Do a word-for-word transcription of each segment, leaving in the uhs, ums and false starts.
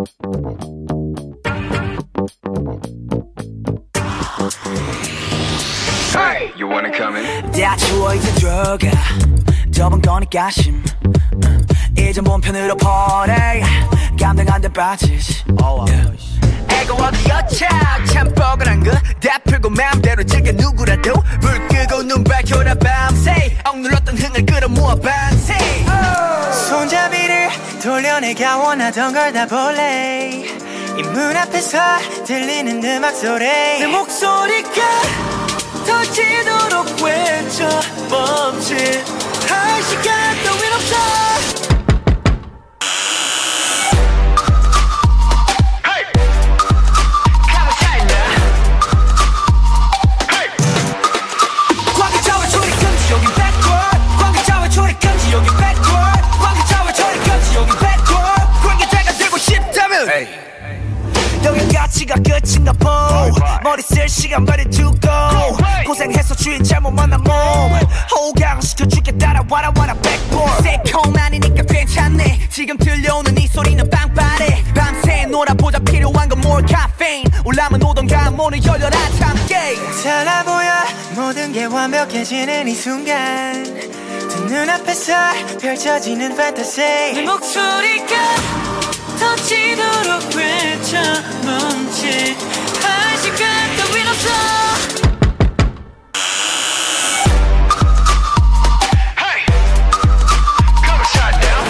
Hey, you wanna come in? 다 추워 이제 들어가 좁은 거니까 심 이제 몸편으로 퍼내 감당 안 돼 빠지지 애고 어디였자 참 뻐근한 거 다 풀고 맘대로 즐겨 누구라도 불 끄고 눈 밝혀라 밤새 억눌렀던 흥을 끌어모아 반세 손잡이를 돌려내가 원하던 걸 다 볼래 이 문 앞에서 들리는 음악 소리 내 목소리가 터지도록 외쳐 멈칫할 시간 따윈 없어 가치가 끝인가 보 머리 쓸 시간 버리 두고 고생해서 주인 잘못 만난 몸 호강시켜줄게 따라와라 와라 백보드 새콤하니까 괜찮네 지금 들려오는 이 소리는 빵빠레 밤새 놀아보자 필요한 건 more caffeine 올라면 오던가 문을 열려라 함께 달라 보여 모든 게 완벽해지는 이 순간 두 눈앞에서 펼쳐지는 판타지 내 목소리가 터지도록 외쳐 멈칫할 시간 따윈 없어 Hey, come and shut down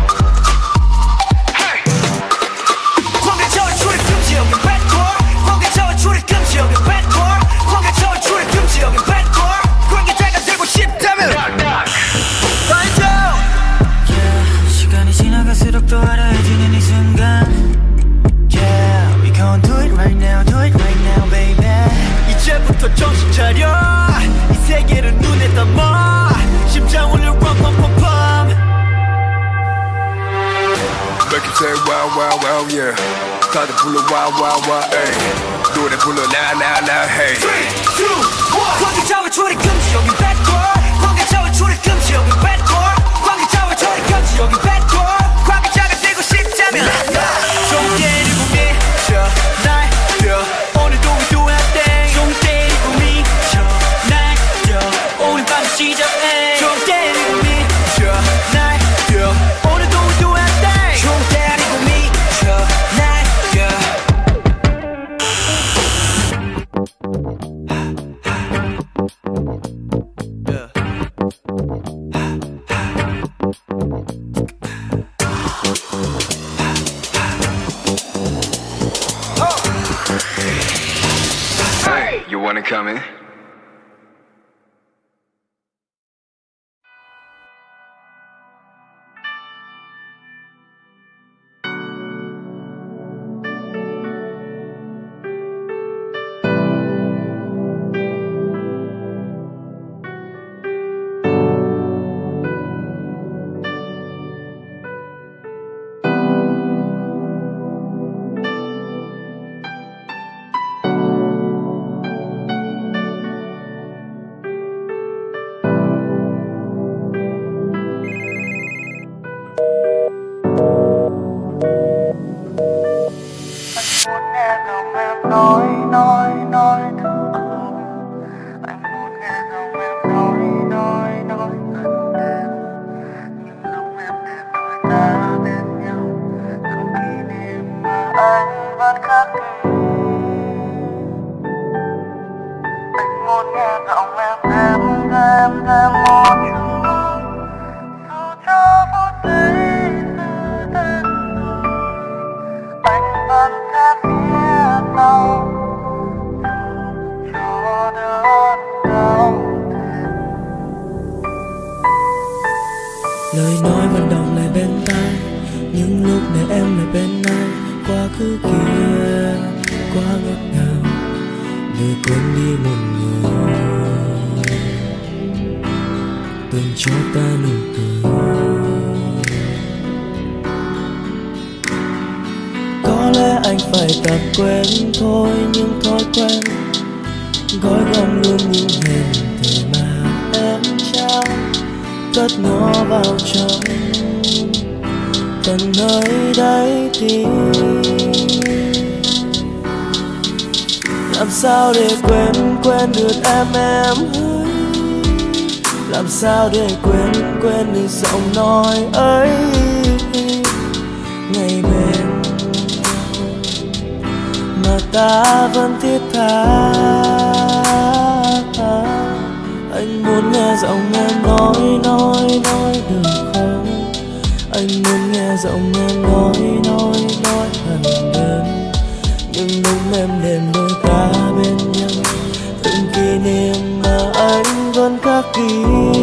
Hey 광개처럼 출입 금지 여긴 backward 광개처럼 출입 금지 여긴 backward 광개처럼 출입 금지 여긴 backward 관계자가 되고 싶다면 Find out yeah, 시간이 지나갈수록 더 알아해지는 이 순간 Yeah, we gon' do it right now, do it right now, baby 이제부터 정신 차려 이 세계를 눈에 담아 심장 울려 pump pump pump pump Make it say wow wow wow yeah 다들 불러 wow wow wow ay 노래 불러 now now now hey three, two, one 관계자와 출입 금지 여긴 backward 관계자와 출입 금지 여긴 backward 관계자와 출입 금지 여긴 backward 관계자가 되고 싶다면 좀 때리고 미쳐 날려 오늘도 we do our thing 좀 때리고 미쳐 날려 오늘 밤 시작해 좀 때리고 미쳐 날려 오늘도 we do our thing 좀 때리고 미쳐 날려 Hey, you wanna come in? nói nói nói thật không anh muốn nghe giọng em nói nói nói gần em nhưng lúc em đến đôi ta bên nhau từng kỷ niệm mà anh vẫn khắc ghi anh muốn nghe giọng em thêm thêm thêm một chút dù cho phút giây sự tên anh vẫn thét phía sau dù cho đớn đau lời nói vẫn đọng lại bên tai những lúc này em lại bên anh quá khứ kia quá ngọt ngào để quên đi một người từng cho ta nụ cười. Có lẽ anh phải tập quên thôi nhưng thói quen gói gom luôn những hình thể mà em trao cất nó vào trong tận nơi đáy tim. Làm sao để quên quên được em em ơi, làm sao để quên quên được giọng nói ấy. Ngày bên mà ta vẫn thiết tha, anh muốn nghe giọng em nói nói nói được không? Anh muốn nghe giọng em nói nói nói hẳn đêm. Nhưng lúc em đêm đôi ta bên nhau, từng kỷ niệm mà anh vẫn khắc ghi.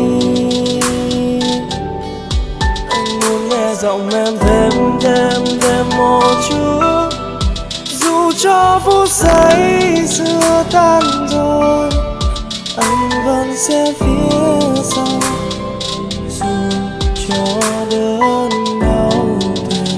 Anh muốn nghe giọng em thêm thêm thêm một chút, dù cho phút giây xưa tan rồi, anh vẫn sẽ phía sau, dù cho đớn đau thêm.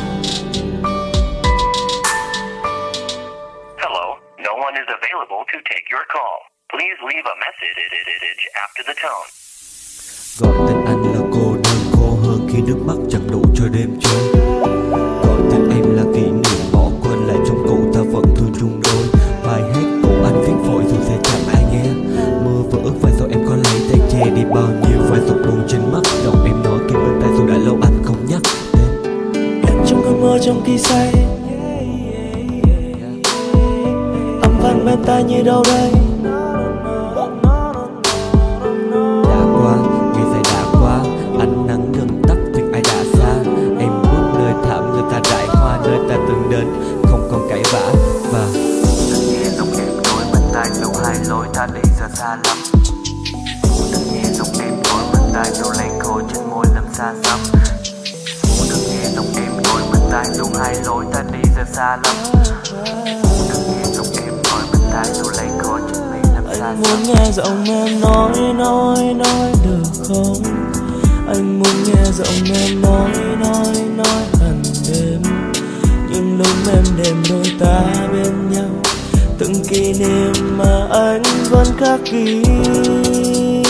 Hello, no one is available to take your call. Please leave a message after the tone. Gọi tên anh là cô đơn, khô hơn khi nước mắt chẳng đủ cho đêm trôi. Gọi tên em là kỷ niệm bỏ quên lại trong cụ ta vẫn thương chung đôi. Bài hát của anh viết vội dù sẽ chẳng ai nghe. Mưa vỡ và sao em có lấy tay che đi bao nhiêu vài giọt buồn trên mắt. Giọng em nói kia bên tai dù đã lâu anh không nhắc tên Em trong cơn mơ trong khi say, âm vang bên tai như đâu đây. đã qua, ngày dài đã qua, ánh nắng gần tắt nhưng ai đã xa. Em bước nơi thảm người ta rải hoa, nơi ta từng đến không còn cãi vã. Và từng nghe giọng em nói bên tai đâu hai lối ta đi giờ xa lắm. Từng nghe giọng em nói bên tai đâu lấy khô trên môi làm xa xăm. Từng nghe giọng em nói bên tai đâu hai lối ta đi giờ xa lắm. Từng nghe giọng em nói bên tai đâu lấy khô trên môi làm xa Anh xăm. muốn nghe giọng em nói nói nói được không? Anh muốn nghe giọng em nói nói nói hẳn đêm. Nhưng lúc em đêm đôi ta bên nhau, từng kỷ niệm mà anh vẫn khắc ghi.